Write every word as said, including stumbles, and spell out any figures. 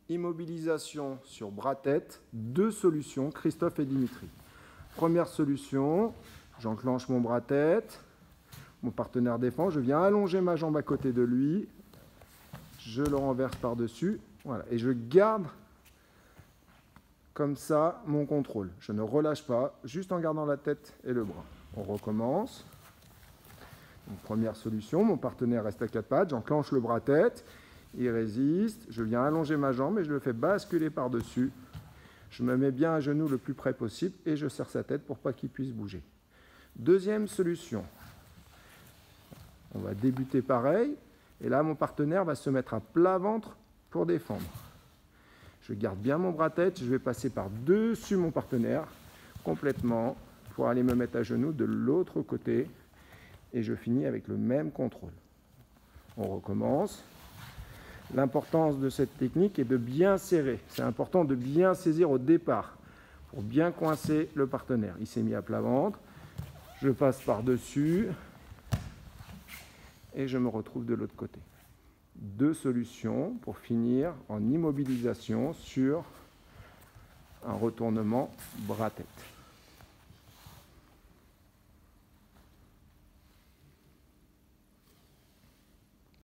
Immobilisation sur bras-tête, deux solutions, Christophe et Dimitri. Première solution, j'enclenche mon bras-tête, mon partenaire défend, je viens allonger ma jambe à côté de lui, je le renverse par-dessus, voilà, et je garde comme ça mon contrôle. Je ne relâche pas, juste en gardant la tête et le bras. On recommence. Donc, première solution, mon partenaire reste à quatre pattes, j'enclenche le bras-tête, il résiste, je viens allonger ma jambe et je le fais basculer par-dessus. Je me mets bien à genoux le plus près possible et je serre sa tête pour pas qu'il puisse bouger. Deuxième solution, on va débuter pareil, et là mon partenaire va se mettre à plat ventre pour défendre. Je garde bien mon bras-tête, je vais passer par-dessus mon partenaire complètement pour aller me mettre à genoux de l'autre côté et je finis avec le même contrôle. On recommence. L'importance de cette technique est de bien serrer. C'est important de bien saisir au départ pour bien coincer le partenaire. Il s'est mis à plat ventre, je passe par-dessus et je me retrouve de l'autre côté. Deux solutions pour finir en immobilisation sur un retournement bras-tête.